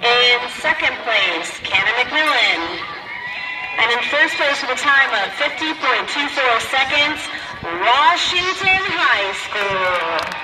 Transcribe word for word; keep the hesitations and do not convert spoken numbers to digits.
In second place, Cannon McMillan. And in first place with a time of fifty point two four seconds, Washington High School.